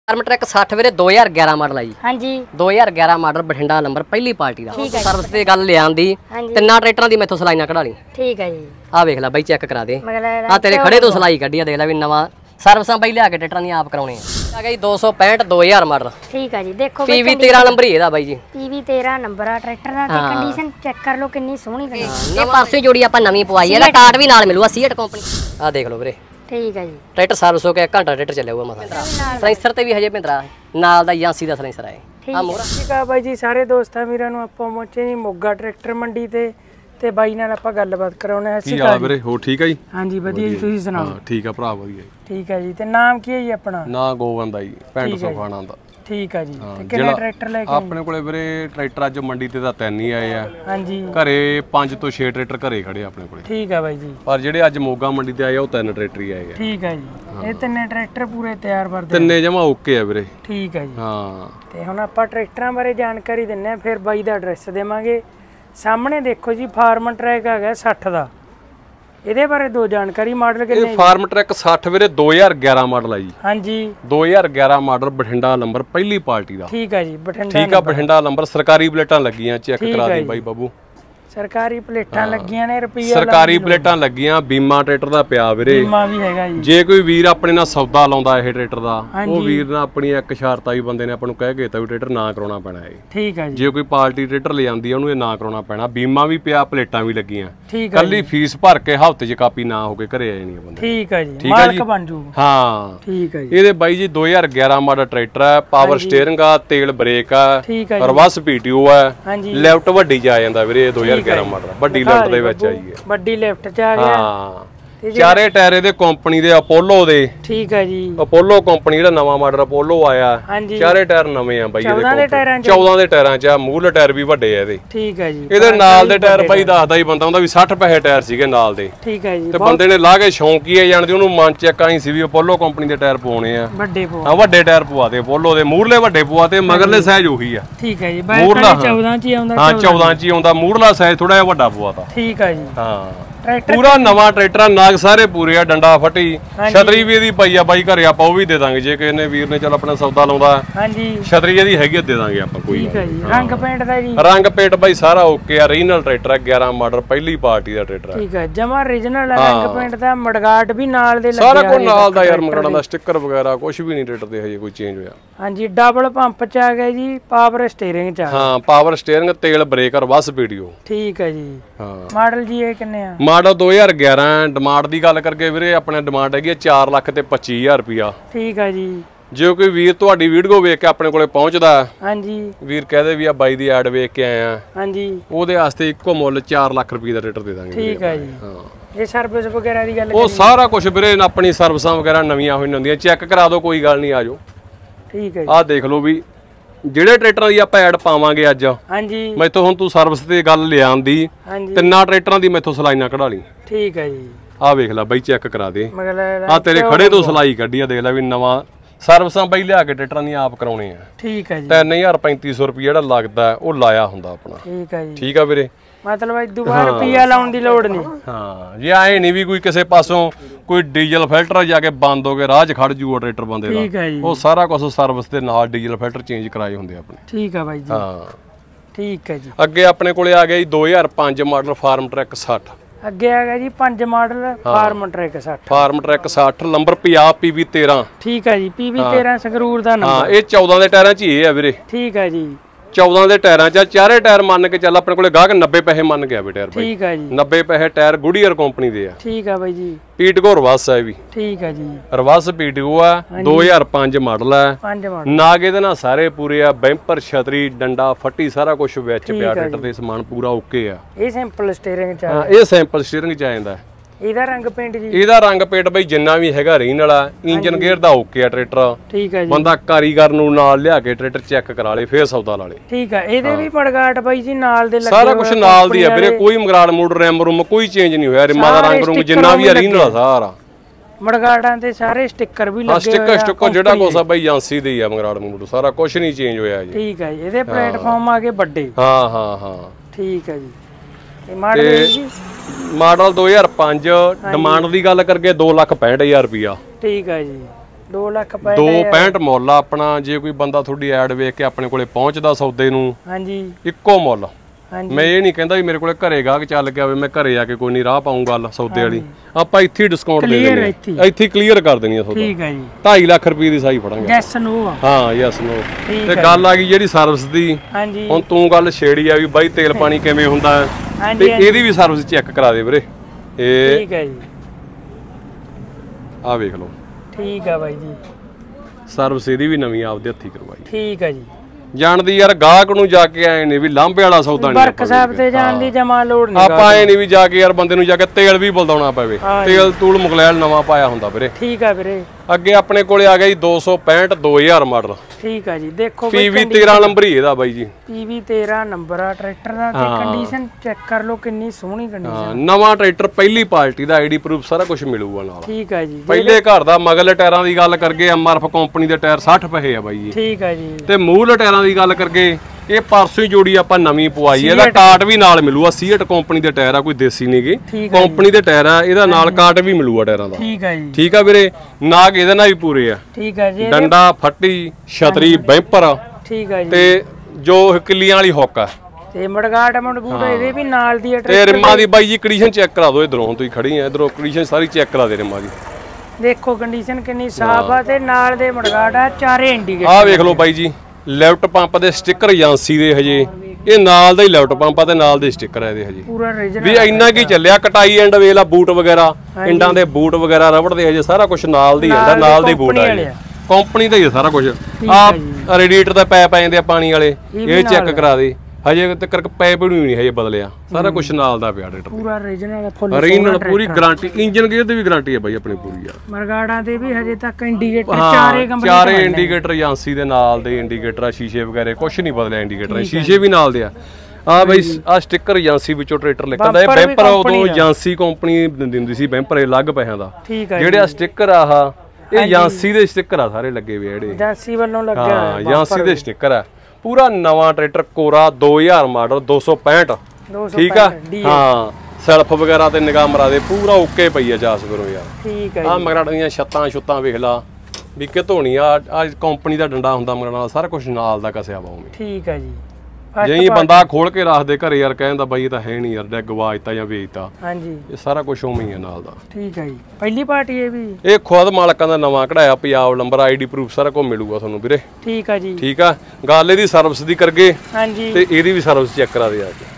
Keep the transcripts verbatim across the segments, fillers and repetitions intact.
Farm track साठ वीरे दो हज़ार ग्यारह मॉडल है जी। हाँ जी दो हज़ार ग्यारह मॉडल बठिंडा नंबर पहली पार्टी दा सर्विस ते गल ले आंदी तिन्ना ट्रैक्टरां दी मैथों सलाइयां कढा ली। ठीक है जी आ देख ले बई चेक करा दे आ तेरे खड़े तो सलाई कढी देख ले भी नवा सर्विसां बई लिया के ट्रैक्टरां दी आप कराउणे आ गई दो सौ पैंठ दो हज़ार मॉडल। ठीक है जी देखो पीवी तेरह नंबर ही एदा बाई जी पीवी तेरह नंबर आ ट्रैक्टर दा ते कंडीशन चेक कर लो कितनी सोहनी बनी ये पासे जोड़ी आपां नवीं पवाई एदा टाट भी नाल मिलूगा सीएट कंपनी आ देख लो वीरे। ठीक है जी ट्रैक्टर सर्विस हो के एक घंटा ट्रैक्टर चलिया हुआ मसा सलेंसर ते भी हजे भिंदरा नाल दा एजेंसी दा सलेंसर है आ मोरा। ठीक है बाई जी सारे दोस्तां वीरां नूं आपां पहुंचे जी मोगा ट्रैक्टर मंडी ते ते बाई नाल आपां गलबात कराउने आ। की हाल वीरे हो ठीक है जी? हां जी वधिया जी तुसीं सुणाओ? हां ठीक है भरा वधिया जी। ठीक है जी ते नाम की है जी अपना? ना गोवंद आ जी पिंड सोखाना दा। ठीक है जी ते किन्ने ट्रैक्टर लेके अपने कोले वीरे ट्रैक्टर अज मंडी ते दा तीन ही आए आ। हां जी घरे पांच तो छह ट्रैक्टर घरे खड़े अपने कोले। ठीक है बाई जी पर जेडे अज मोगा मंडी ते आए ओ तीन ट्रैक्टर ही आए आ। ठीक है जी ये तीन ट्रैक्टर पूरे तैयार वर दे तीने जमा ओके आ वीरे। ठीक है जी हां ते हुण आपां ट्रैक्टरां बारे जानकारी दिन्ने आ फिर बाई दा एड्रैस देवांगे। सामने देखो जी फार्म ट्रैक है साठ दा ਇਹਦੇ ਬਾਰੇ ਦੋ ਜਾਣਕਾਰੀ ਮਾਡਲ ਕਿੰਨੇ? ਇਹ ਫਾਰਮ ਟਰੈਕ साठ ਵੀਰੇ दो हज़ार ग्यारह ਮਾਡਲ ਆ ਜੀ। ਹਾਂਜੀ दो हज़ार ग्यारह ਮਾਡਲ ਬਠਿੰਡਾ ਨੰਬਰ ਪਹਿਲੀ ਪਾਰਟੀ ਦਾ। ਠੀਕ ਹੈ ਜੀ ਬਠਿੰਡਾ ਠੀਕ ਆ ਬਠਿੰਡਾ ਨੰਬਰ ਸਰਕਾਰੀ ਪਲੇਟਾਂ ਲੱਗੀਆਂ ਚੈੱਕ ਕਰਾ ਦੇ ਬਾਈ ਬਾਬੂ। ਸਰਕਾਰੀ ਪਲੇਟਾਂ ਲੱਗੀਆਂ ਨੇ ਰੁਪਈਆ ਸਰਕਾਰੀ ਪਲੇਟਾਂ ਲੱਗੀਆਂ ਬੀਮਾ ਟਰੈਕਟਰ ਦਾ ਪਿਆ ਵੀਰੇ। ਬੀਮਾ ਵੀ ਹੈਗਾ ਜੀ। ਜੇ ਕੋਈ ਵੀਰ ਆਪਣੇ ਨਾਲ ਸੌਦਾ ਲਾਉਂਦਾ ਇਹ ਟਰੈਕਟਰ ਦਾ ਉਹ ਵੀਰ ਨਾਲ ਆਪਣੀ ਇੱਕ ਸ਼ਰਤ ਆਈ ਬੰਦੇ ਨੇ ਆਪਾਂ ਨੂੰ ਕਹਿ ਕੇ ਤਾਂ ਵੀ ਟਰੈਕਟਰ ਨਾ ਕਰਾਉਣਾ ਪੈਣਾ ਹੈ। ਠੀਕ ਹੈ ਜੀ ਜੇ ਕੋਈ ਪਾਰਟੀ ਟਰੈਕਟਰ ਲੈ ਜਾਂਦੀ ਆ ਉਹਨੂੰ ਇਹ ਨਾ ਕਰਾਉਣਾ ਪੈਣਾ। ਬੀਮਾ ਵੀ ਪਿਆ ਪਲੇਟਾਂ ਵੀ ਲੱਗੀਆਂ। ਠੀਕ ਹੈ ਕੱਲੀ ਫੀਸ ਭਰ ਕੇ ਹਫ਼ਤੇ 'ਚ ਕਾਪੀ ਨਾ ਹੋ ਕੇ ਘਰੇ ਆ ਜਾਣੀ ਆ ਬੰਦੇ। ਠੀਕ ਹੈ ਜੀ ਮਾਲਕ ਬਣ ਜੂ। ਹਾਂ ਠੀਕ ਹੈ ਜੀ ਇਹਦੇ ਬਾਈ ਜੀ दो हज़ार ग्यारह ਮਾਡਲ ਟਰੈਕਟਰ ਹੈ ਪਾਵਰ ਸਟੀਅਰਿੰਗ ਆ ਤੇਲ ਬ੍ਰੇਕ ਆ ਰਿਵਰਸ ਪੀਟੀਓ ਆ ਲੈਫਟ ਵੱਡੀ ਜਾ ਜਾਂਦਾ ਵੀਰੇ दो हज़ार ग्यारह ਮਾਡਲ ਵੱਡੀ ਲੈਫਟ ਦੇ ਵਿੱਚ ਆਈ ਹੈ ਵੱਡੀ ਲੈਫਟ 'ਚ ਆ ਗਿਆ। ਹਾਂ ਚਾਰੇ ਟਾਇਰ ਇਹਦੇ ਕੰਪਨੀ ਦੇ ਅਪੋਲੋ ਦੇ। ਠੀਕ ਹੈ ਜੀ ਅਪੋਲੋ ਕੰਪਨੀ ਜਿਹੜਾ ਨਵਾਂ ਮਾਡਲ ਅਪੋਲੋ ਆਇਆ ਚਾਰੇ ਟਾਇਰ ਨਵੇਂ ਆ ਬਾਈ ਇਹਦੇ ਚੌਦਾਂ ਦੇ ਟਾਇਰਾਂ 'ਚ ਚੌਦਾਂ ਦੇ ਟਾਇਰਾਂ 'ਚ ਆ ਮੂਹਰਲੇ ਟਾਇਰ ਵੀ ਵੱਡੇ ਆ ਇਹਦੇ। ਠੀਕ ਹੈ ਜੀ ਇਹਦੇ ਨਾਲ ਦੇ ਟਾਇਰ ਬਾਈ ਦੱਸਦਾ ਹੀ ਬੰਦਾ ਹੁੰਦਾ ਵੀ साठ ਪੈਸੇ ਟਾਇਰ ਸੀਗੇ ਨਾਲ ਦੇ। ਠੀਕ ਹੈ ਜੀ ਤੇ ਬੰਦੇ ਨੇ ਲਾ ਕੇ ਸ਼ੌਂਕੀ ਆ ਜਾਣਦੇ ਉਹਨੂੰ ਮਨ ਚ ਇੱਕ ਆਈ ਸੀ ਵੀ ਅਪੋਲੋ ਕੰਪਨੀ ਦੇ ਟਾਇਰ ਪਵਾਉਣੇ ਆ ਵੱਡੇ ਪਵਾ। ਹਾਂ ਵੱਡੇ ਟਾਇਰ ਪਵਾ ਦੇ ਅਪੋਲੋ ਦੇ ਮੂਹਰਲੇ ਵੱਡੇ ਪਵਾ ਤੇ ਮਗਰਲੇ ਸਾਈਜ਼ ਉਹੀ ਆ। ਠੀਕ ਹੈ ਜੀ ਬਾਈ ਚੌਦਾਂ 'ਚ ਹੀ ਆਉਂਦਾ। ਹਾਂ ਚੌਦਾਂ 'ਚ ਹੀ ਆਉਂਦਾ ਮੂਹਰਲਾ ਸਾਈਜ਼ ਥੋੜਾ ਜਿਹਾ ਵੱਡਾ ਪਵਾ ਤਾ। ਠੀਕ ਹੈ ਜੀ ਹਾਂ ਪੂਰਾ ਨਵਾਂ ਟਰੈਕਟਰ ਨਾਗ ਸਾਰੇ ਪੂਰੇ ਆ ਡੰਡਾ ਫਟੀ ਛਤਰੀ ਵੀ ਇਹਦੀ ਪਈ ਆ ਬਾਈ ਘਰੇ ਆਪਾਂ ਉਹ ਵੀ ਦੇ ਦਾਂਗੇ ਜੇ ਕਿਸੇ ਨੇ ਵੀਰ ਨੇ ਚੱਲ ਆਪਣਾ ਸੌਦਾ ਲਾਉਂਦਾ। ਹਾਂਜੀ ਛਤਰੀ ਇਹਦੀ ਹੈਗੀ ਦੇ ਦਾਂਗੇ ਆਪਾਂ ਕੋਈ। ਠੀਕ ਹੈ ਜੀ ਰੰਗ ਪੇਂਟ ਦਾ ਜੀ? ਰੰਗ ਪੇਂਟ ਬਾਈ ਸਾਰਾ ਓਕੇ ਆ ਰੀਜਨਲ ਟਰੈਕਟਰ ਆ ਗਿਆਰਾਂ ਮਾਡਲ ਪਹਿਲੀ ਪਾਰਟੀ ਦਾ ਟਰੈਕਟਰ। ਠੀਕ ਹੈ ਜਮਾ ਰੀਜਨਲ ਰੰਗ ਪੇਂਟ ਦਾ ਮੜਗਾਟ ਵੀ ਨਾਲ ਦੇ ਲੱਗਿਆ ਸਾਰਾ ਕੁਝ ਨਾਲ ਦਾ ਯਾਰ ਮਗੜਾਂ ਦਾ ਸਟicker ਵਗੈਰਾ ਕੁਝ ਵੀ ਨਹੀਂ ਟਰੈਕਟਰ ਦੇ ਹਜੇ ਕੋਈ ਚੇਂਜ ਹੋਇਆ। ਹਾਂਜੀ ਡਬਲ ਪੰਪ ਚ ਆ ਗਿਆ ਜੀ ਪਾਵਰ ਸਟੀਅਰਿੰਗ ਚ ਆ। ਹਾਂ ਪਾਵਰ ਸਟੀਅਰਿੰਗ ਤੇਲ ਬ੍ਰੇਕਰ ਬਸ ਵੀਡੀਓ। ਠੀਕ ਹੈ ਜੀ ਹਾਂ ਮਾਡਲ ਜੀ ਇਹ ਕਿੰਨੇ ਆ? ਮਾਡਲ दो हज़ार ग्यारह ਡਿਮਾਂਡ ਦੀ ਗੱਲ ਕਰਕੇ ਵੀਰੇ ਆਪਣੇ ਡਿਮਾਂਡ ਹੈਗੀ चार ਲੱਖ ਤੇ पच्चीस हज़ार ਰੁਪਿਆ। ਠੀਕ ਹੈ ਜੀ ਜੇ ਕੋਈ ਵੀਰ ਤੁਹਾਡੀ ਵੀਡੀਓ ਵੇਖ ਕੇ ਆਪਣੇ ਕੋਲੇ ਪਹੁੰਚਦਾ ਹਾਂਜੀ ਵੀਰ ਕਹਦੇ ਵੀ ਆ ਬਾਈ ਦੀ ਐਡ ਵੇਖ ਕੇ ਆਏ ਆ ਹਾਂਜੀ ਉਹਦੇ ਵਾਸਤੇ ਇੱਕੋ ਮੁੱਲ चार ਲੱਖ ਰੁਪਏ ਦਾ ਟਰੈਕਟਰ ਦੇ ਦਾਂਗੇ। ਠੀਕ ਹੈ ਜੀ ਹਾਂ ਇਹ ਸਰਵਿਸ ਵਗੈਰਾ ਦੀ ਗੱਲ ਉਹ ਸਾਰਾ ਕੁਝ ਵੀਰੇ ਆਪਣੀ ਸਰਵਿਸਾਂ ਵਗੈਰਾ ਨਵੀਆਂ ਹੋਈਆਂ ਹੁੰਦੀਆਂ ਚੈੱਕ ਕਰਾ ਦਿਓ ਕੋਈ ਗੱਲ ਨਹੀਂ ਆ ਜਾਓ। ਠੀਕ ਹੈ ਆਹ ਦੇਖ ਲਓ ਵੀ ਜਿਹੜੇ ਟਰੈਕਟਰਾਂ ਦੀ ਆਪਾਂ ਐਡ ਪਾਵਾਂਗੇ ਅੱਜ ਹਾਂਜੀ ਮੈਥੋਂ ਹੁਣ ਤੂੰ ਸਰਵਿਸ ਤੇ ਗੱਲ ਲਿਆਂਦੀ ਤਿੰਨਾਂ ਟਰੈਕਟਰਾਂ ਦੀ ਮੈਥੋਂ ਸਲਾਈਆਂ ਕਢਾ ਲਈ। ਠੀਕ ਹੈ ਜੀ ਆਹ ਵੇਖ ਲੈ ਬਾਈ ਚੈੱਕ ਕਰਾ ਦੇ ਆ ਤੇਰੇ ਖੜੇ ਤੋਂ ਸਲਾਈ ਕੱਢੀ ਆ ਦੇਖ ਲੈ ਵੀ ਨਵਾਂ ਸਰਵਿਸਾਂ ਬਾਈ ਲਿਆ ਕੇ ਟਰੈਕਟਰਾਂ ਦੀਆਂ ਆਪ ਕਰਾਉਣੇ ਆ। ਠੀਕ ਹੈ ਜੀ ਤਿੰਨ ਹਜ਼ਾਰ ਪੈਂਤੀ ਸੌ ਰੁਪਏ ਜਿਹੜਾ ਲੱਗਦਾ ਉਹ ਲਾਇਆ ਹੁੰਦਾ ਆਪਣਾ। ਠੀਕ ਹੈ ਜੀ ਠੀਕ ਆ ਵੀਰੇ ਮਤਲਬ ਇਦੋਂ ਬਾਅਦ ਰੁਪਿਆ ਲਾਉਣ ਦੀ ਲੋੜ ਨਹੀਂ। ਹਾਂ ਜੇ ਆਏ ਨਹੀਂ ਵੀ ਕੋਈ ਕਿਸੇ ਪਾਸੋਂ ਕੋਈ ਡੀਜ਼ਲ ਫਿਲਟਰ ਜਾ ਕੇ ਬੰਦ ਹੋ ਕੇ ਰਾਹ 'ਚ ਖੜ ਜੂਗਾ ਟਰੈਕਟਰ ਬੰਦੇ ਦਾ ਉਹ ਸਾਰਾ ਕੁਝ ਸਰਵਿਸ ਦੇ ਨਾਲ ਡੀਜ਼ਲ ਫਿਲਟਰ ਚੇਂਜ ਕਰਾਏ ਹੁੰਦੇ ਆਪਣੇ। ਠੀਕ ਆ ਬਾਈ ਜੀ ਹਾਂ ਠੀਕ ਹੈ ਜੀ ਅੱਗੇ ਆਪਣੇ ਕੋਲੇ ਆ ਗਿਆ ਜੀ दो हज़ार पाँच ਮਾਡਲ ਫਾਰਮ ਟਰੈਕ साठ। ਅੱਗੇ ਆ ਗਿਆ ਜੀ ਪੰਜ ਮਾਡਲ ਫਾਰਮ ਟਰੈਕ साठ। ਫਾਰਮ ਟਰੈਕ साठ ਨੰਬਰ ਪੰਜਾਹ ਪੀਵੀ तेरह। ਠੀਕ ਹੈ ਜੀ ਪੀਵੀ तेरह ਸੰਗਰੂਰ ਦਾ ਨੰਬਰ। ਹਾਂ ਇਹ चौदह ਦੇ ਟਾਇਰਾਂ 'ਚ ਹੀ ਇਹ ਆ ਵੀਰੇ। ਠੀਕ ਹੈ ਜੀ चौदह ਦੇ ਟਾਇਰਾਂ 'ਚ ਚਾਰੇ ਟਾਇਰ ਮੰਨ ਕੇ ਚੱਲ ਆਪਣੇ ਕੋਲੇ ਗਾਹਕ नब्बे ਪੈਸੇ ਮੰਨ ਗਿਆ ਵੀ ਟਾਇਰ ਬਾਈ। ਠੀਕ ਹੈ ਜੀ नब्बे ਪੈਸੇ ਟਾਇਰ ਗੁਡੀਅਰ ਕੰਪਨੀ ਦੇ ਆ। ਠੀਕ ਆ ਬਾਈ ਜੀ ਪੀਟਗੋ ਰਵਸ ਹੈ ਵੀ। ਠੀਕ ਹੈ ਜੀ ਰਵਸ ਪੀਟਗੋ ਆ दो हज़ार पाँच ਮਾਡਲ ਆ। ਪੰਜ ਮਾਡਲ ਨਾਗ ਇਹਦੇ ਨਾਲ ਸਾਰੇ ਪੂਰੇ ਆ ਬੈਂਪਰ ਛਤਰੀ ਡੰਡਾ ਫੱਟੀ ਸਾਰਾ ਕੁਝ ਵਿੱਚ ਪਿਆ ਟਰੈਕਟਰ ਦੇ ਸਮਾਨ ਪੂਰਾ ਓਕੇ ਆ। ਇਹ ਸਿੰਪਲ ਸਟੀਅਰਿੰਗ ਚ ਆ। ਹਾਂ ਇਹ ਸਿੰਪਲ ਸਟੀਅਰਿੰਗ ਚ ਆ ਜਾਂਦਾ। ਇਹਦਾ ਰੰਗ ਪੇਂਟ ਜੀ? ਇਹਦਾ ਰੰਗ ਪੇਂਟ ਬਈ ਜਿੰਨਾ ਵੀ ਹੈਗਾ ਰੀਨ ਵਾਲਾ ਇੰਜਨ ਗੇਅਰ ਦਾ ਓਕੇ ਆ ਟਰੈਕਟਰ। ਠੀਕ ਹੈ ਜੀ ਬੰਦਾ ਕਾਰੀਗਰ ਨੂੰ ਨਾਲ ਲਿਆ ਕੇ ਟਰੈਕਟਰ ਚੈੱਕ ਕਰਾ ਲੇ ਫੇਰ ਸੌਦਾ ਲਾ ਲੇ। ਠੀਕ ਆ ਇਹਦੇ ਵੀ ਮੜਗਾਟ ਬਾਈ ਜੀ ਨਾਲ ਦੇ ਲੱਗੇ ਸਾਰਾ ਕੁਝ ਨਾਲ ਦੀ ਆ ਵੀਰੇ ਕੋਈ ਮਗਰਾੜ ਮੋੜ ਰੈਮ ਰੂਮ ਕੋਈ ਚੇਂਜ ਨਹੀਂ ਹੋਇਆ ਰਿਮਾਂ ਦਾ ਰੰਗ ਰੂਮ ਜਿੰਨਾ ਵੀ ਆ ਰੀਨ ਵਾਲਾ ਸਾਰਾ। ਮੜਗਾੜਾਂ ਤੇ ਸਾਰੇ ਸਟicker ਵੀ ਲੱਗੇ ਹੋਏ ਆ। ਸਟicker ਸਟicker ਜਿਹੜਾ ਕੋਸਾ ਬਾਈ ਏਜੰਸੀ ਦੇ ਹੀ ਆ ਮਗਰਾੜ ਮੋੜ ਸਾਰਾ ਕੁਝ ਨਹੀਂ ਚੇਂਜ ਹੋਇਆ ਜੀ। ਠੀਕ ਹੈ ਜੀ ਇਹਦੇ ਪਲੇਟਫਾਰਮ ਆ ਕੇ ਵੱਡੇ। ਹਾਂ ਹਾਂ ਹਾਂ ਠੀਕ ਹੈ ਜੀ ਤੇ ਮਾਡਲ ਜੀ ਮਾਡਲ दो हज़ार पाँच ਡਿਮਾਂਡ ਦੀ ਗੱਲ ਕਰਕੇ दो लाख पैंठ हज़ार ਰੁਪਿਆ। ਠੀਕ ਹੈ ਜੀ ਦੋ ਲੱਖ ਪੈ ਦੋ ਪੈਂਹਠ ਮੁੱਲ ਆ ਆਪਣਾ। ਜੇ ਕੋਈ ਬੰਦਾ ਤੁਹਾਡੀ ਐਡ ਵੇਖ ਕੇ ਆਪਣੇ ਕੋਲੇ ਪਹੁੰਚਦਾ ਸੌਦੇ ਨੂੰ, ਹਾਂਜੀ ਇੱਕੋ ਮੁੱਲ। ਹਾਂਜੀ ਮੈਂ ਇਹ ਨਹੀਂ ਕਹਿੰਦਾ ਵੀ ਮੇਰੇ ਕੋਲੇ ਘਰੇ ਗਾਹਕ ਚੱਲ ਕੇ ਆਵੇ ਮੈਂ ਘਰੇ ਆ ਕੇ ਕੋਈ ਨਹੀਂ ਰਾਹ ਪਾਉਂ ਗੱਲ ਸੌਦੇ ਵਾਲੀ। ਆਪਾਂ ਇੱਥੇ ਹੀ ਡਿਸਕਾਊਂਟ ਦੇ ਕਲੀਅਰ ਦੇਣੀ ਇੱਥੇ ਇੱਥੇ ਕਲੀਅਰ ਕਰ ਦੇਣੀ ਆ ਸੌਦਾ। ਠੀਕ ਹੈ ਜੀ ਢਾਈ ਲੱਖ ਰੁਪਏ ਦੀ ਸਾਈ ਫੜਾਂਗੇ। ਜੈਸ ਨੂੰ ਹਾਂ ਯੈਸ ਨੋ। ਠੀਕ ਤੇ ਗੱਲ ਆ ਗਈ ਜਿਹੜੀ ਸਰਵਿਸ ਦੀ, ਹਾਂਜੀ ਹੁਣ ਤੂੰ ਗੱਲ ਛੇੜੀ ਆ ਵੀ ਬਾਈ ਤੇਲ ਪਾਣੀ ਕਿਵੇਂ ਹੁੰਦਾ ਹੈ, ਹਾਂਜੀ ਤੇ ਇਹਦੀ ਵੀ ਸਰਵਿਸ ਚੈੱਕ ਕਰਾ ਦੇ ਵੀਰੇ। ਇਹ ਠੀਕ ਹੈ ਜੀ ਆ ਵੇਖ ਲਓ, ਠੀਕ ਆ ਬਾਈ ਜੀ ਸਰਵਿਸ ਇਹਦੀ ਵੀ ਨਵੀਂ ਆਪਦੇ ਹੱਥੀ ਕਰਵਾਈ। ਠੀਕ ਹੈ ਜੀ ਜਾਣਦੀ ਯਾਰ ਗਾਹਕ ਨੂੰ ਜਾ ਕੇ ਆਏ ਨੇ ਵੀ ਲਾਂਭੇ ਵਾਲਾ ਸੌਦਾ ਨਹੀਂ ਵਰਕ ਸਾਹਿਬ ਤੇ ਜਾਣ ਦੀ ਜਮਾ ਲੋੜ ਨਹੀਂ ਆਪਾਂ ਐ ਨਹੀਂ ਵੀ ਜਾ ਕੇ ਯਾਰ ਬੰਦੇ ਨੂੰ ਜਾ ਕੇ ਤੇਲ ਵੀ ਬਲਦਾਉਣਾ ਪਵੇ। ਤੇਲ ਤੂਲ ਮੁਗਲੈਲ ਨਵਾਂ ਪਾਇਆ ਹੁੰਦਾ ਵੀਰੇ। ਠੀਕ ਆ ਵੀਰੇ ਅੱਗੇ ਆਪਣੇ ਕੋਲੇ ਆ ਗਿਆ ਜੀ ਦੋ ਸੌ ਪੈਂਹਠ ਦੋ ਹਜ਼ਾਰ ਮਾਡਲ। ਠੀਕ ਆ ਜੀ ਦੇਖੋ ਪੀਵੀ ਤੇਰਾਂ ਨੰਬਰ ਹੀ ਇਹਦਾ ਬਾਈ ਜੀ। ਪੀਵੀ ਤੇਰਾਂ ਨੰਬਰ ਆ ਟਰੈਕਟਰ ਦਾ ਤੇ ਕੰਡੀਸ਼ਨ ਚੈੱਕ ਕਰ ਲਓ ਕਿੰਨੀ ਸੋਹਣੀ ਕੰਡੀਸ਼ਨ। ਹਾਂ ਨਵਾਂ ਟਰੈਕਟਰ ਪਹਿਲੀ ਪਾਰਟੀ ਦਾ ਆਈਡੀ ਪ੍ਰੂਫ ਸਾਰਾ ਕੁਝ ਮਿਲੂਗਾ ਨਾਲ। ਠੀਕ ਆ ਜੀ ਪਹਿਲੇ ਘਰ ਦਾ ਮਗਲੇ ਟਾਇਰਾਂ ਦੀ ਗੱਲ ਕਰਗੇ ਐਮਆਰਐਫ ਕੰਪਨੀ ਦੇ ਟਾਇਰ ਸੱਠ ਪਏ ਆ ਬਾਈ ਜੀ। ਠੀਕ ਆ ਜੀ ਤੇ ਮੂਹਰੇ ਟਾਇਰਾਂ ਦੀ ਗੱਲ ਕਰਗੇ ਇਹ ਪਰਸੋਂ ਹੀ ਜੋੜੀ ਆਪਾਂ ਨਵੀਂ ਪਵਾਈ। ਇਹਦਾ ਕਾਟ ਵੀ ਨਾਲ ਮਿਲੂਗਾ। ਸੀਟ ਕੰਪਨੀ ਦੇ ਟਾਇਰ ਆ, ਕੋਈ ਦੇਸੀ ਨਹੀਂਗੇ, ਕੰਪਨੀ ਦੇ ਟਾਇਰ ਆ। ਇਹਦਾ ਨਾਲ ਕਾਟ ਵੀ ਮਿਲੂਗਾ ਟਾਇਰਾਂ ਦਾ। ਠੀਕ ਆ ਜੀ ਠੀਕ ਆ ਵੀਰੇ। ਨਾਗ ਇਹਦੇ ਨਾਲ ਵੀ ਪੂਰੇ ਆ। ਠੀਕ ਆ ਜੀ ਡੰਡਾ ਫੱਟੀ ਛਤਰੀ ਬੈਂਪਰ ਠੀਕ ਆ ਜੀ ਤੇ ਜੋ ਕਿੱਲੀਆਂ ਵਾਲੀ ਹੁੱਕ ਆ ਤੇ ਮੜਗਾਟ ਮੜਗੂਟ ਇਹਦੇ ਵੀ ਨਾਲ ਦੀ ਤੇ ਰਿਮਾਂ ਦੀ ਬਾਈ ਜੀ ਕੰਡੀਸ਼ਨ ਚੈੱਕ ਕਰਾ ਦਿਓ। ਇਧਰੋਂ ਤੁਸੀਂ ਖੜੀ ਆ, ਇਧਰੋਂ ਕੰਡੀਸ਼ਨ ਸਾਰੀ ਚੈੱਕ ਕਰਾ ਦੇ ਰਿਮਾਂ ਦੀ। ਦੇਖੋ ਕੰਡੀਸ਼ਨ ਕਿੰਨੀ ਸਾਫ ਆ ਤੇ ਨਾਲ ਦੇ ਮੜਗਾਟ ਆ ਚਾਰੇ ਇੰਡੀਕੇਟਰ। ਆਹ ਵੇਖ ਲਓ ਬਾਈ ਜੀ ਲੈਫਟ ਪੰਪ ਦੇ ਸਟicker ਏਜੰਸੀ ਦੇ ਹਜੇ ਇਹ ਨਾਲ ਦਾ ਹੀ ਲੈਫਟ ਪੰਪ ਆ ਤੇ ਨਾਲ ਦੇ ਸਟicker ਆ ਇਹਦੇ ਹਜੇ ਪੂਰਾ ਰੀਜਨਲ ਵੀ ਇੰਨਾ ਕੀ ਚੱਲਿਆ। ਕਟਾਈ ਐਂਡ ਵੇਲਾ ਬੂਟ ਵਗੈਰਾ ਇੰਡਾਂ ਦੇ ਬੂਟ ਵਗੈਰਾ ਰਬੜ ਦੇ ਹਜੇ ਸਾਰਾ ਕੁਝ ਨਾਲ ਦੀ ਆਂਦਾ ਨਾਲ ਦੇ ਬੂਟ ਆ ਕੰਪਨੀ ਦਾ ਹੀ ਸਾਰਾ ਕੁਝ। ਆ ਰੇਡੀਏਟਰ ਦਾ ਪੈਪ ਆ ਜਾਂਦੇ ਆ ਪਾਣੀ ਵਾਲੇ ਇਹ ਚੈੱਕ ਕਰਾ ਦੇ। ਹਜੇ ਤੱਕ ਪੈਪ ਵੀ ਨਹੀਂ ਹਜੇ ਬਦਲਿਆ ਸਾਰਾ ਕੁਝ ਨਾਲ ਦਾ ਪਿਆ ਟਰੈਕਟਰ ਪੂਰਾ ਰੀਜਨਲ ਫੁੱਲ ਓਰੀਜਨਲ ਪੂਰੀ ਗਾਰੰਟੀ। ਇੰਜਨ ਗੇਅਰ ਦੀ ਵੀ ਗਾਰੰਟੀ ਹੈ ਬਾਈ ਆਪਣੀ ਪੂਰੀ ਆ। ਮਰਗਾੜਾਂ ਦੇ ਵੀ ਹਜੇ ਤੱਕ ਇੰਡੀਕੇਟਰ ਚਾਰੇ ਕੰਪਨੀ ਚਾਰੇ ਇੰਡੀਕੇਟਰ ਏਜੰਸੀ ਦੇ ਨਾਲ ਦੇ ਇੰਡੀਕੇਟਰ ਆ। ਸ਼ੀਸ਼ੇ ਵਗੈਰੇ ਕੁਝ ਨਹੀਂ ਬਦਲਿਆ ਇੰਡੀਕੇਟਰ ਸ਼ੀਸ਼ੇ ਵੀ ਨਾਲ ਦੇ ਆ। ਆ ਬਈ ਆ ਸਟicker ਏਜੰਸੀ ਵਿੱਚੋਂ ਟਰੈਕਟਰ ਲਿਖਦਾ ਇਹ ਬੈਂਪਰ ਉਦੋਂ ਏਜੰਸੀ ਕੰਪਨੀ ਦਿੰਦੀ ਸੀ ਬੈਂਪਰ ਅਲੱਗ ਪੈਸਿਆਂ ਦਾ। ਜਿਹੜੇ ਆ ਸਟicker ਆਹ ਇਹ ਏਜੰਸੀ ਦੇ ਸਟicker ਆ ਸਾਰੇ ਲੱਗੇ ਹੋਏ ਜਿਹੜੇ ਏਜੰਸੀ ਵੱਲੋਂ ਲੱਗਿਆ ਹਾਂ ਏਜੰਸੀ ਦੇ ਸਟicker ਆ। ਪੂਰਾ ਨਵਾਂ ਟਰੈਕਟਰ ਕੋਰਾ ਦੋ ਹਜ਼ਾਰ ਮਾਡਲ ਦੋ ਸੌ ਪੈਂਹਠ। ਠੀਕ ਆ ਹਾਂ ਸੈਲਫ ਵਗੈਰਾ ਤੇ ਨਿਗਾਹ ਮਰਾ ਦੇ ਪੂਰਾ ਓਕੇ ਪਈ ਆ ਜਾਸ ਕਰੋ ਯਾਰ। ਠੀਕ ਆ ਆ ਮਗਰਾਂ ਦੀਆਂ ਛੱਤਾਂ ਛੁੱਤਾਂ ਵੇਖ ਲਾ ਵੀ ਕਿ ਧੋਣੀ ਆ। ਆ ਕੰਪਨੀ ਦਾ ਡੰਡਾ ਹੁੰਦਾ ਮਗਰਾਂ ਨਾਲ ਸਾਰਾ ਕੁਝ ਨਾਲ ਦਾ ਕਸਿਆ ਬਾਉਂ। ਠੀਕ ਆ ਜੀ ਜੇ ਬੰਦਾ ਖੋਲ ਕੇ ਰੱਖਦੇ ਘਰੇ ਯਾਰ ਕਹਿੰਦਾ ਬਾਈ ਇਹ ਤਾਂ ਹੈ ਨਹੀਂ ਯਾਰ ਡੈਗ ਗਵਾਚਤਾ ਜਾਂ ਵੇਚਤਾ। ਹਾਂਜੀ ਇਹ ਸਾਰਾ ਕੁਝ ਉਵੇਂ ਹੀ ਆ ਨਾਲ ਦਾ। ਠੀਕ ਆ ਜੀ ਪਹਿਲੀ ਪਾਰਟੀ ਇਹ ਵੀ ਇਹ ਖੁਦ ਮਾਲਕਾਂ ਦਾ ਨਵਾਂ ਕਢਾਇਆ ਪੰਜਾਬ ਨੰਬਰ ਆਈਡੀ ਪ੍ਰੂਫ ਸਾਰਾ ਕੁਝ ਮਿਲੂਗਾ ਤੁਹਾਨੂੰ ਵੀਰੇ। ਠੀਕ ਆ ਜੀ ਠੀਕ ਆ ਗੱਲ ਇਹਦੀ ਸਰਵਿਸ ਦੀ ਕਰਗੇ। ਹਾਂਜੀ ਤੇ ਇਹਦੀ ਵੀ ਸਰਵਿਸ ਚੈੱਕ ਕਰਾ ਦੇ ਆ ਕੇ।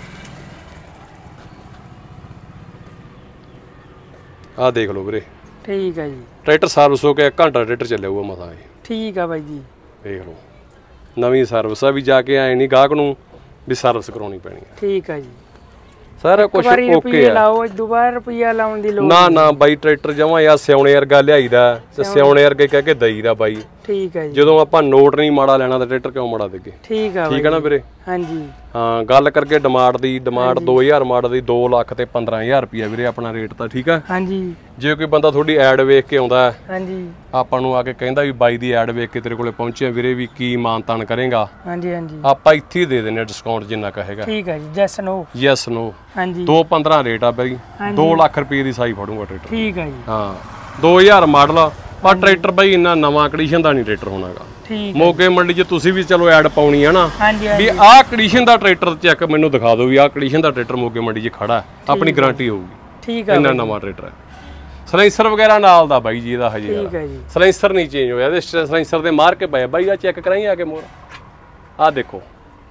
ਆ ਦੇਖ ਲਓ ਵੀਰੇ। ਠੀਕ ਆ ਜੀ ਟਰੈਕਟਰ ਸਰਵਿਸ ਹੋ ਕੇ ਇੱਕ ਘੰਟਾ ਟਰੈਕਟਰ ਚੱਲਿਆ ਹੋਊਗਾ ਮਸਾਂ ਇਹ। ਠੀਕ ਆ ਬਾਈ ਜੀ ਦੇਖ ਲਓ ਨਵੀਂ ਸਰਵਿਸ ਆ ਵੀ ਜਾ ਕੇ ਆਏ ਨਹੀਂ ਗਾਹਕ ਨੂੰ ਵੀ ਸਰਵਿਸ ਕਰਾਉਣੀ ਪੈਣੀ ਆ। ਠੀਕ ਆ ਜੀ ਸਾਰਾ ਕੁਝ ਓਕੇ ਆ। ਲਾਓ ਦੁਬਾਰਾ ਰੁਪਿਆ ਲਾਉਣ ਦੀ ਲੋੜ ਨਾ ਨਾ ਬਾਈ ਟਰੈਕਟਰ ਜਮਾ ਯਾਰ ਸਿਉਣੇ ਵਰਗਾ ਲਿਆਈਦਾ ਤੇ ਸਿਉਣੇ ਵਰਗੇ ਕਹਿ ਕੇ ਦਈਦਾ ਬਾਈ। ਠੀਕ ਆ ਜੀ ਜਦੋਂ ਆਪਾਂ ਨੋਟ ਨਹੀਂ ਮਾੜਾ ਲੈਣਾ ਤਾਂ ਟਰੈਕਟਰ ਕਿਉਂ ਮਾੜਾ ਦੇਗੇ। ਠੀਕ ਆ ਠੀਕ ਆ ਨਾ ਵੀਰੇ। ਹਾਂਜੀ ਹਾਂ ਗੱਲ ਕਰਕੇ ਡਿਮਾਂਡ ਦੀ ਡਿਮਾਂਡ ਦੋ ਹਜ਼ਾਰ ਮਾਡਲ ਦੀ ਦੋ ਲੱਖ ਤੇ ਪੰਦਰਾਂ ਹਜ਼ਾਰ ਰੁਪਿਆ ਵੀਰੇ ਆਪਣਾ ਰੇਟ ਤਾਂ। ਠੀਕ ਆ ਹਾਂਜੀ ਜੇ ਕੋਈ ਬੰਦਾ ਤੁਹਾਡੀ ਐਡ ਵੇਖ ਕੇ ਆਉਂਦਾ ਹਾਂਜੀ ਆਪਾਂ ਨੂੰ ਆ ਕੇ ਕਹਿੰਦਾ ਵੀ ਬਾਈ ਦੀ ਐਡ ਵੇਖ ਕੇ ਤੇਰੇ ਕੋਲੇ ਪਹੁੰਚਿਆ ਵੀਰੇ ਵੀ ਕੀ ਮਾਨਤਾਨ ਕਰੇਗਾ। ਹਾਂਜੀ ਹਾਂਜੀ ਆਪਾਂ ਇੱਥੇ ਦੇ ਦਿੰਨੇ ਡਿਸਕਾਊਂਟ ਜਿੰਨਾ ਕਹੇਗਾ। ਠੀਕ ਆ ਜੀ ਯੈਸ ਨੋ ਯੈਸ ਨੋ ਹਾਂਜੀ ਦੋ ਪੰਦਰਾਂ ਰੇਟ ਆ ਬਾਈ ਦੋ ਲੱਖ ਰੁਪਏ ਦੀ ਸਾਈ ਫੜੂਗਾ ਟਰੈਕਟਰ। ਠੀਕ ਆ ਜੀ ਹਾਂ ਦੋ ਹਜ਼ਾਰ ਮਾਡਲ ਪਰ ਟਰੈਕਟਰ ਬਾਈ ਇੰਨਾ ਨਵਾਂ ਕੰਡੀਸ਼ਨ ਦਾ ਨਹੀਂ ਟਰੈਕਟਰ ਹੋਣਾਗਾ। ਮੋਗੇ ਮੰਡੀ 'ਚ ਤੁਸੀਂ ਵੀ ਚਲੋ ਐਡ ਪਾਉਣੀ ਆ ਨਾ ਵੀ ਆਹ ਕੰਡੀਸ਼ਨ ਦਾ ਟਰੈਕਟਰ ਚੈੱਕ ਮੈਨੂੰ ਦਿਖਾ ਦਿਓ ਵੀ ਆਹ ਕੰਡੀਸ਼ਨ ਦਾ ਟਰੈਕਟਰ ਮੋਗੇ ਮੰਡੀ 'ਚ ਖੜਾ ਆਪਣੀ ਗਾਰੰਟੀ ਹੋਊਗੀ। ਠੀਕ ਆ ਇੰਨਾ ਨਵਾਂ ਟਰੈਕਟਰ ਹੈ। ਸਲੈਂਸਰ ਵਗੈਰਾ ਨਾਲ ਦਾ ਬਾਈ ਜੀ ਇਹਦਾ ਹਜੇ ਠੀਕ ਹੈ ਜੀ ਸਲੈਂਸਰ ਨਹੀਂ ਚੇਂਜ ਹੋਇਆ ਇਹਦੇ ਸਲੈਂਸਰ ਦੇ ਮਾਰ ਕੇ ਪਏ ਬਾਈ ਆ ਚੈੱਕ ਕਰਾਈ ਆ ਕੇ ਮੋਰ ਆਹ ਦੇਖੋ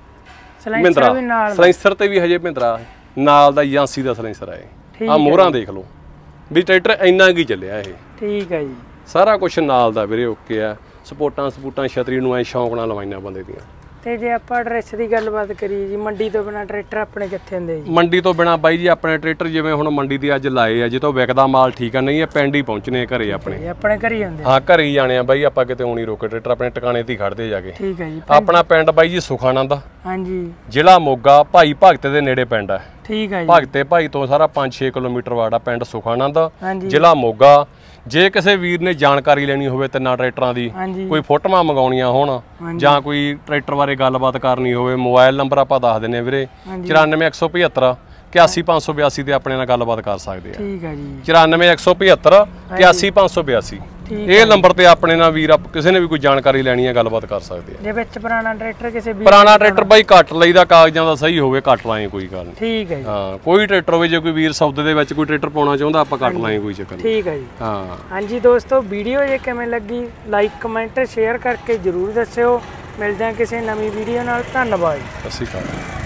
ਸਲੈਂਸਰ ਵੀ ਨਾਲ ਸਲੈਂਸਰ ਤੇ ਵੀ ਹਜੇ ਮਹਿੰਦਰਾ ਨਾਲ ਦਾ ਏਜੰਸੀ ਦਾ ਸਲੈਂਸਰ ਹੈ। ਆ ਮੋਹਰਾਂ ਦੇਖ ਲਓ ਵੀ ਟਰੈਕਟਰ ਇੰਨਾ ਕੀ ਚੱਲਿਆ ਇਹ। ਠੀਕ ਹੈ ਜੀ ਸਾਰਾ ਕੁਝ ਨਾਲ ਦਾ ਵੀਰੇ ਓਕੇ ਆ। ਸਪੋਰਟਾਂ ਸਪੋਰਟਾਂ ਛਤਰੀ ਨੂੰ ਐ ਸ਼ੌਂਕ ਨਾਲ ਲਵਾਈਆਂ ਬੰਦੇ ਦੀਆਂ। ਤੇ ਜੇ ਆਪਾਂ ਐਡਰੈਸ ਦੀ ਗੱਲਬਾਤ ਕਰੀਏ ਜੀ ਮੰਡੀ ਤੋਂ ਬਿਨਾ ਟਰੈਕਟਰ ਆਪਣੇ ਕਿੱਥੇ ਹੁੰਦੇ ਜੀ। ਮੰਡੀ ਤੋਂ ਬਿਨਾ ਬਾਈ ਜੀ ਆਪਣੇ ਟਰੈਕਟਰ ਜਿਵੇਂ ਹੁਣ ਮੰਡੀ ਦੀ ਅੱਜ ਲਾਏ ਆ ਜਿੱਥੋਂ ਵਿਕਦਾ ਮਾਲ ਠੀਕ ਆ ਨਹੀਂ ਇਹ ਪਿੰਡ ਹੀ ਪਹੁੰਚਨੇ ਘਰੇ ਆਪਣੇ ਆਪਣੇ ਘਰੇ ਹੀ ਹੁੰਦੇ ਹਾਂ ਘਰੇ ਹੀ ਜਾਣੇ ਆ ਬਾਈ ਆਪਾਂ ਕਿਤੇ ਹੋਣੀ ਰੋਕੇ ਟਰੈਕਟਰ ਆਪਣੇ ਟਿਕਾਣੇ ਤੇ ਹੀ ਖੜਦੇ ਜਾ ਕੇ। ਠੀਕ ਹੈ ਜੀ ਆਪਣਾ ਪਿੰਡ ਬਾਈ ਜੀ ਸੁਖਾਨੰਦ ਹਾਂਜੀ ਜ਼ਿਲ੍ਹਾ ਮੋਗਾ ਭਾਈ ਭਗਤ ਦੇ ਨੇੜੇ ਪਿੰਡ ਆ। ਠੀਕ ਹੈ ਜੀ ਭਗਤੇ ਭਾਈ ਤੋਂ ਸਾਰਾ ਪੰਜ ਛੇ ਕਿਲੋਮੀਟਰ ਵਾਟ ਆ ਪਿੰਡ ਸੁਖਾਨੰਦ ਜ਼ਿਲ੍ਹਾ ਮੋਗਾ। ਜੇ ਕਿਸੇ ਵੀਰ ਨੇ ਜਾਣਕਾਰੀ ਲੈਣੀ ਹੋਵੇ ਤਿੰਨਾਂ ਟਰੈਕਟਰਾਂ ਦੀ ਕੋਈ ਫੋਟੋਆਂ ਮੰਗਾਉਣੀਆਂ ਹੋਣ ਜਾਂ ਕੋਈ ਟਰੈਕਟਰ ਬਾਰੇ ਗੱਲਬਾਤ ਕਰਨੀ ਹੋਵੇ ਮੋਬਾਈਲ ਨੰਬਰ ਆਪਾਂ ਦੱਸ ਦਿੰਨੇ ਵੀਰੇ ਚੁਰਾਨਵੇਂ ਇੱਕ ਸੌ ਪਝੱਤਰ ਇਕਿਆਸੀ ਪੰਜ ਸੌ ਬਿਆਸੀ ਤੇ ਆਪਣੇ ਨਾਲ ਗੱਲਬਾਤ ਕਰ ਸਕਦੇ ਆ। ਠੀਕ ਹੈ ਜੀ ਚੁਰਾਨਵੇਂ ਇੱਕ ਸੌ ਪਝੱਤਰ ਇਕਿਆਸੀ ਪੰਜ ਸੌ ਬਿਆਸੀ। ਇਹ ਨੰਬਰ ਤੇ ਆਪਣੇ ਨਾਲ ਵੀਰ ਆਪ ਕਿਸੇ ਨੇ ਵੀ ਕੋਈ ਜਾਣਕਾਰੀ ਲੈਣੀ ਹੈ ਗੱਲਬਾਤ ਕਰ ਸਕਦੇ ਆ। ਜੇ ਵਿੱਚ ਪੁਰਾਣਾ ਟਰੈਕਟਰ ਕਿਸੇ ਵੀ ਪੁਰਾਣਾ ਟਰੈਕਟਰ ਬਾਈ ਕੱਟ ਲਈਦਾ, ਕਾਗਜ਼ਾਂ ਦਾ ਸਹੀ ਹੋਵੇ ਕੱਟ ਲਾਏ ਕੋਈ ਗੱਲ ਨਹੀਂ। ਠੀਕ ਹੈ ਜੀ। ਹਾਂ ਕੋਈ ਟਰੈਕਟਰ ਹੋਵੇ, ਜੇ ਕੋਈ ਵੀਰ ਸੌਦੇ ਦੇ ਵਿੱਚ ਕੋਈ ਟਰੈਕਟਰ ਪਾਉਣਾ ਚਾਹੁੰਦਾ ਆਪਾਂ ਕੱਟ ਲਾਏ, ਕੋਈ ਚੱਕਰ ਨਹੀਂ। ਠੀਕ ਹੈ ਜੀ। ਹਾਂ ਹਾਂਜੀ ਦੋਸਤੋ, ਵੀਡੀਓ ਜੇ ਕਿਵੇਂ ਲੱਗੀ ਲਾਈਕ ਕਮੈਂਟ ਸ਼ੇਅਰ ਕਰਕੇ ਜਰੂਰ ਦੱਸਿਓ। ਮਿਲਦੇ ਹਾਂ ਕਿਸੇ ਨਵੀਂ ਵੀਡੀਓ ਨਾਲ। ਧੰਨਵਾਦ। ਸਤਿ ਸ਼੍ਰੀ ਅਕਾਲ।